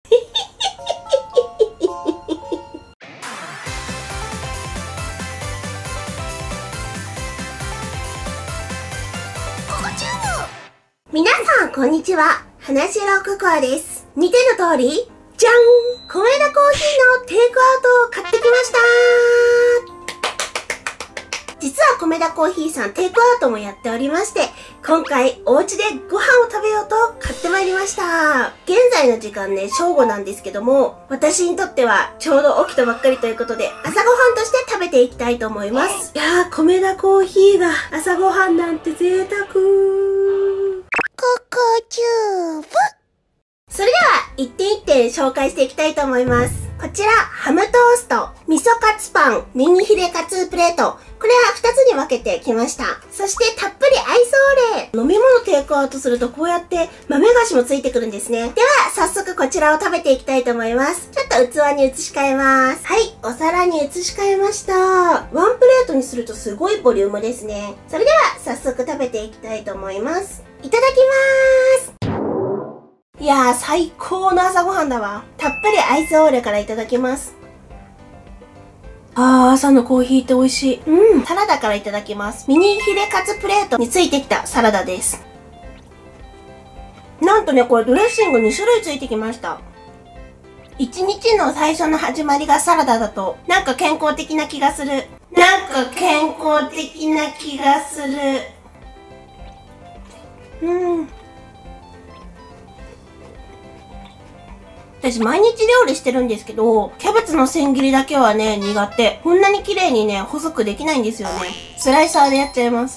皆さん、こんにちは。花城ココアです。見ての通り、じゃん！コメダコーヒーのテイクアウトを買ってきました。実はコメダコーヒーさんテイクアウトもやっておりまして、今回お家でご飯を食べようと買ってまいりました。現在の時間ね、正午なんですけども、私にとってはちょうど起きたばっかりということで、朝ごはんとして食べていきたいと思います。いやー、コメダコーヒーが朝ごはんなんて贅沢。ココチューブ。それでは、一点一点紹介していきたいと思います。こちら、ハムトースト、味噌カツパン、ミニヒレカツプレート。これは2つに分けてきました。そしてたっぷりアイスオーレ。飲み物テイクアウトするとこうやって豆菓子もついてくるんですね。では、早速こちらを食べていきたいと思います。ちょっと器に移し替えます。はい、お皿に移し替えました。ワンプレートにするとすごいボリュームですね。それでは、早速食べていきたいと思います。いただきまーす。いやー、最高の朝ごはんだわ。たっぷりアイスオーレからいただきます。朝のコーヒーって美味しい。サラダからいただきます。ミニヒレカツプレートについてきたサラダです。なんとね、これドレッシング2種類ついてきました。一日の最初の始まりがサラダだと、なんか健康的な気がする。私毎日料理してるんですけど、キャベツの千切りだけはね、苦手。こんなに綺麗にね、細くできないんですよね。スライサーでやっちゃいます。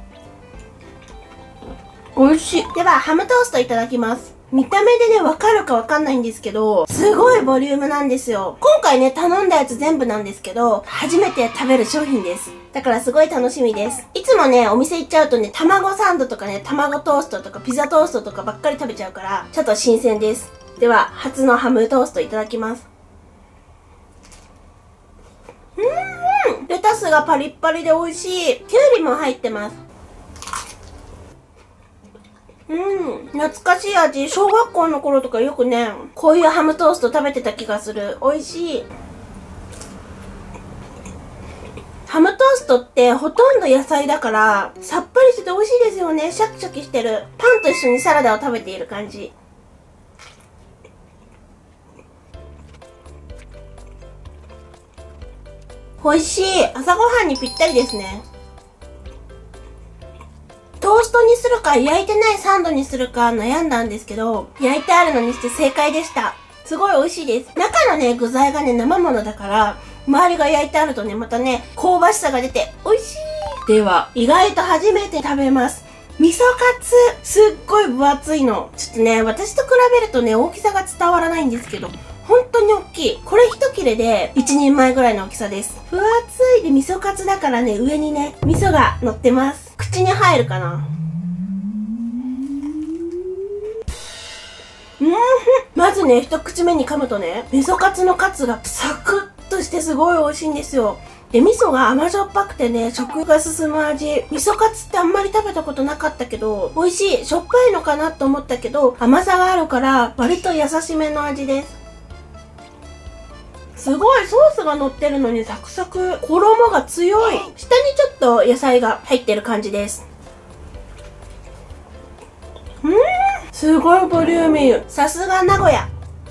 美味しい。では、ハムトーストいただきます。見た目でね、わかるかわかんないんですけど、すごいボリュームなんですよ。今回ね、頼んだやつ全部なんですけど、初めて食べる商品です。だからすごい楽しみです。いつもね、お店行っちゃうとね、卵サンドとかね、卵トーストとかピザトーストとかばっかり食べちゃうから、ちょっと新鮮です。では、初のハムトーストいただきます。レタスがパリッパリで美味しい。きゅうりも入ってます。懐かしい味。小学校の頃とかよくね、こういうハムトースト食べてた気がする。美味しい。ハムトーストってほとんど野菜だから、さっぱりしてて美味しいですよね。シャキシャキしてる。パンと一緒にサラダを食べている感じ。美味しい。朝ごはんにぴったりですね。トーストにするか焼いてないサンドにするか悩んだんですけど、焼いてあるのにして正解でした。すごい美味しいです。中のね、具材がね、生ものだから、周りが焼いてあるとね、またね、香ばしさが出て美味しい。では、意外と初めて食べます。味噌カツ。すっごい分厚いの。ちょっとね、私と比べるとね、大きさが伝わらないんですけど、本当に大きい。これ一切れで1人前ぐらいの大きさです。分厚いで味噌カツだからね、上にね、味噌が乗ってます。口に入るかな。まずね、一口目に噛むとね、味噌カツのカツがサクッとしてすごい美味しいんですよ。で、味噌が甘じょっぱくてね、食が進む味。味噌カツってあんまり食べたことなかったけど、美味しい。しょっぱいのかなと思ったけど、甘さがあるから、割と優しめの味です。すごいソースが乗ってるのにサクサク。衣が強い。下にちょっと野菜が入ってる感じです。すごいボリューミー。さすが名古屋。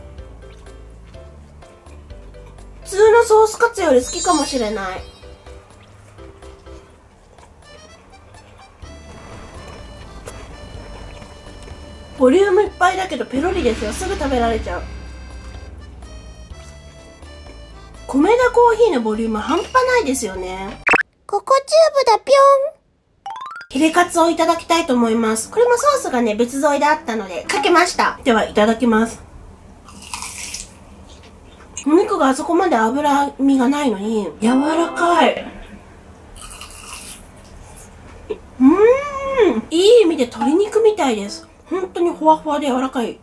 普通のソースカツより好きかもしれない。ボリュームいっぱいだけどペロリですよ。すぐ食べられちゃう。コメダコーヒーのボリューム半端ないですよね。ココチューブだぴょん。ヒレカツをいただきたいと思います。これもソースがね、別添えであったので、かけました。では、いただきます。お肉があそこまで脂身がないのに、柔らかい。いい意味で鶏肉みたいです。本当にほわほわで柔らかい。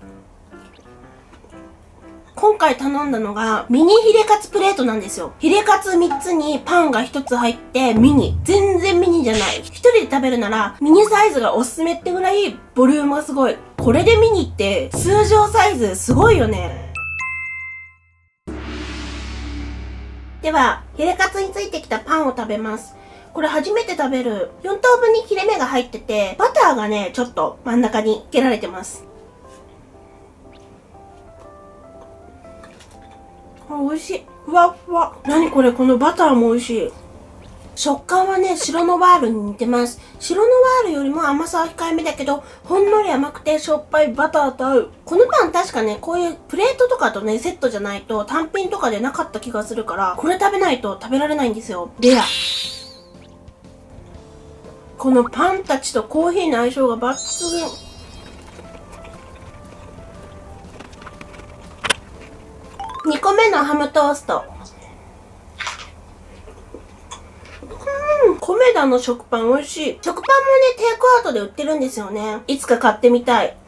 今回頼んだのがミニヒレカツプレートなんですよ。ヒレカツ3つにパンが1つ入ってミニ。全然ミニじゃない。1人で食べるならミニサイズがおすすめってぐらいボリュームがすごい。ここれでミニって通常サイズすごいよね。では、ヒレカツについてきたパンを食べます。これ初めて食べる。4等分に切れ目が入ってて、バターがね、ちょっと真ん中につけられてます。あ、美味しい。ふわふわ。何これ、このバターも美味しい。食感はね、白のワールに似てます。白のワールよりも甘さは控えめだけど、ほんのり甘くてしょっぱいバターと合う。このパン確かね、こういうプレートとかとね、セットじゃないと単品とかでなかった気がするから、これ食べないと食べられないんですよ。レア。このパンたちとコーヒーの相性が抜群。2個目のハムトースト。コメダの食パン美味しい。食パンもね、テイクアウトで売ってるんですよね。いつか買ってみたい。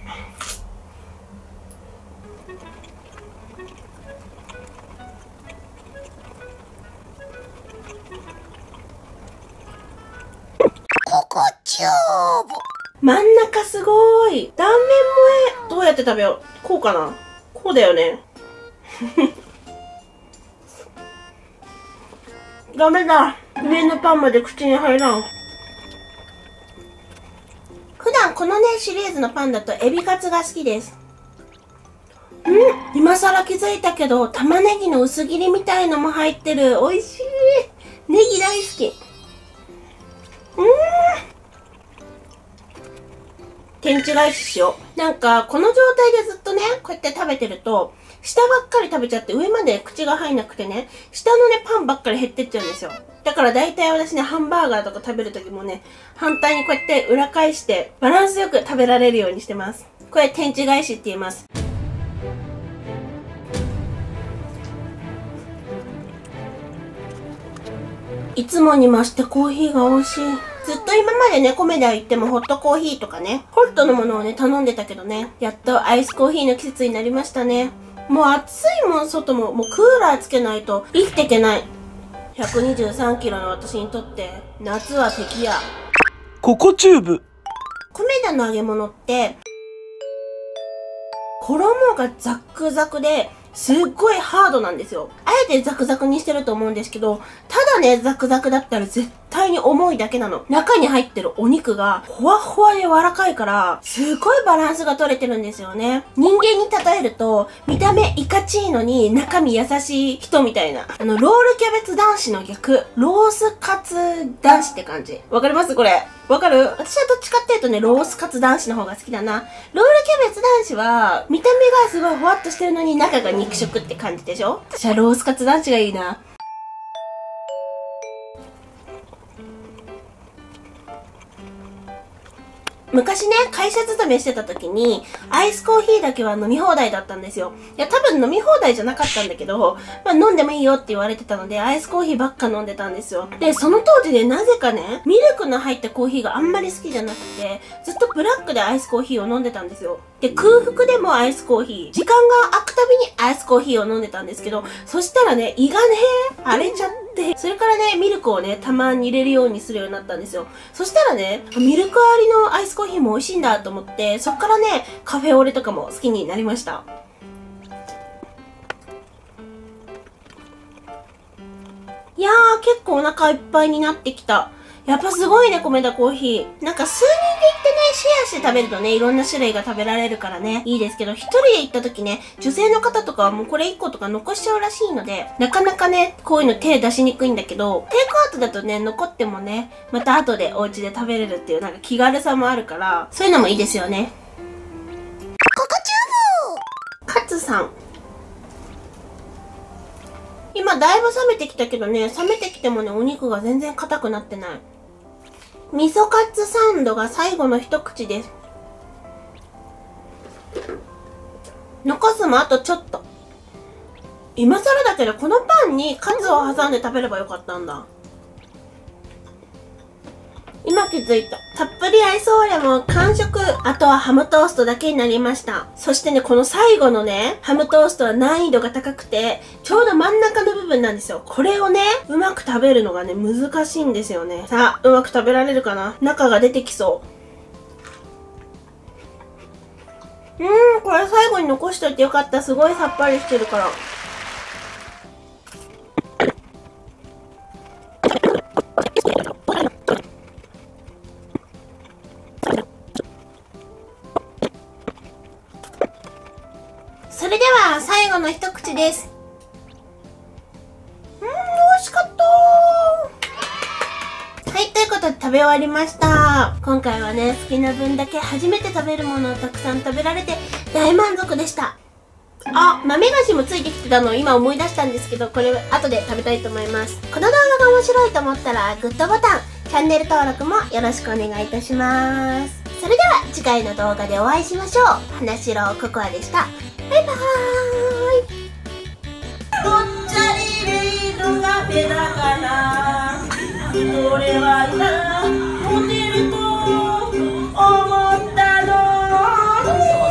ココチューブ。真ん中すごーい。断面萌え。どうやって食べよう。こうかな。こうだよね。ダメだ。上のパンまで口に入らん。普段このね、シリーズのパンだとエビカツが好きです。今更気づいたけど、玉ねぎの薄切りみたいのも入ってる。美味しい。ネギ大好き。天地返ししよう。なんか、この状態でずっとね、こうやって食べてると、下ばっかり食べちゃって上まで口が入んなくてね、下のね、パンばっかり減ってっちゃうんですよ。だから大体私ね、ハンバーガーとか食べるときもね、反対にこうやって裏返して、バランスよく食べられるようにしてます。これ天地返しって言います。いつもに増してコーヒーが美味しい。ずっと今までね、コメダ行ってもホットコーヒーとかね、ホットのものをね、頼んでたけどね、やっとアイスコーヒーの季節になりましたね。もう暑いもん、外も。もうクーラーつけないと生きていけない。123キロの私にとって、夏は敵や。 ココチューブ。 コメダの揚げ物って、衣がザックザクで、すっごいハードなんですよ。あえてザクザクにしてると思うんですけど、ただね、ザクザクだったら絶対に重いだけなの。中に入ってるお肉が、ほわほわで柔らかいから、すごいバランスが取れてるんですよね。人間に例えると、見た目イカチーノに中身優しい人みたいな。ロールキャベツ男子の逆。ロースカツ男子って感じ。わかりますこれ。わかる？私はどっちかっていうとね、ロースカツ男子の方が好きだな。ロールキャベツ男子は、見た目がすごいふわっとしてるのに中が肉食って感じでしょ？私はロースカツ男子がいいな。昔ね、会社勤めしてた時に、アイスコーヒーだけは飲み放題だったんですよ。いや、多分飲み放題じゃなかったんだけど、まあ飲んでもいいよって言われてたので、アイスコーヒーばっか飲んでたんですよ。で、その当時ね、なぜかね、ミルクの入ったコーヒーがあんまり好きじゃなくて、ずっとブラックでアイスコーヒーを飲んでたんですよ。で、空腹でもアイスコーヒー、時間が空くたびにアイスコーヒーを飲んでたんですけど、そしたらね、胃がね、荒れちゃって、それからね、ミルクをね、たまに入れるようにするようになったんですよ。そしたらね、ミルクありのアイスコーヒーも美味しいんだと思って、そっからね、カフェオレとかも好きになりました。いやー、結構お腹いっぱいになってきた。やっぱすごいね、コメダコーヒー。なんか数人で行ってね、シェアして食べるとね、いろんな種類が食べられるからね、いいですけど、一人で行った時ね、女性の方とかはもうこれ1個とか残しちゃうらしいので、なかなかね、こういうの手出しにくいんだけど、テイクアウトだとね、残ってもね、また後でお家で食べれるっていうなんか気軽さもあるから、そういうのもいいですよね。ココチューブカツさん。今だいぶ冷めてきたけどね、冷めてきてもね、お肉が全然硬くなってない。味噌カツサンドが最後の一口です。残すもあとちょっと。今更だけど、このパンにカツを挟んで食べればよかったんだ。今気づいた。たっぷりアイスオーレも完食。あとはハムトーストだけになりました。そしてね、この最後のね、ハムトーストは難易度が高くて、ちょうど真ん中の部分なんですよ。これをね、うまく食べるのがね、難しいんですよね。さあ、うまく食べられるかな？中が出てきそう。 これ最後に残しといてよかった。すごいさっぱりしてるから。それでは最後の一口です。美味しかったー。はい、ということで食べ終わりました。今回はね、好きな分だけ初めて食べるものをたくさん食べられて大満足でした。あ、豆菓子もついてきてたのを今思い出したんですけど、これ後で食べたいと思います。この動画が面白いと思ったらグッドボタン、チャンネル登録もよろしくお願いいたします。それでは次回の動画でお会いしましょう。花城ココアでした。バイバーイ。ぽっちゃりレイドがペラかな。それはな、モテると思ったの。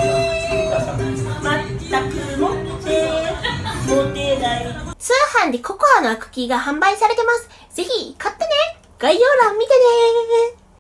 全くモテない。通販でココアのクッキーが販売されてます。ぜひ買ってね。概要欄見てね。